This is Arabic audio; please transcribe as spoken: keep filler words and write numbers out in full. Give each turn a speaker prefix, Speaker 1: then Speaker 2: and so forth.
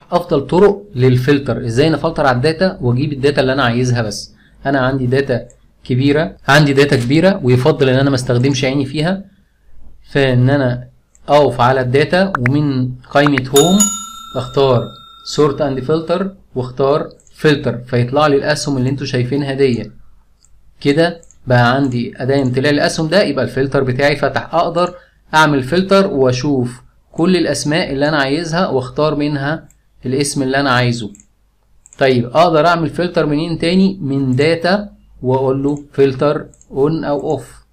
Speaker 1: افضل طرق للفلتر، ازاي نفلتر على الداتا واجيب الداتا اللي انا عايزها. بس انا عندي داتا كبيره عندي داتا كبيره ويفضل ان انا ما استخدمش عيني فيها، فان انا اقف على الداتا ومن قائمه هوم اختار سورت اند فلتر واختار فلتر، فيطلع لي الاسهم اللي انتوا شايفينها دي كده. بقى عندي اداه امتلاء الاسهم ده، يبقى الفلتر بتاعي فتح. اقدر اعمل فلتر واشوف كل الاسماء اللي انا عايزها واختار منها الاسم اللي انا عايزه. طيب اقدر اعمل فلتر منين تاني؟ من داتا واقول له فلتر اون او اوف.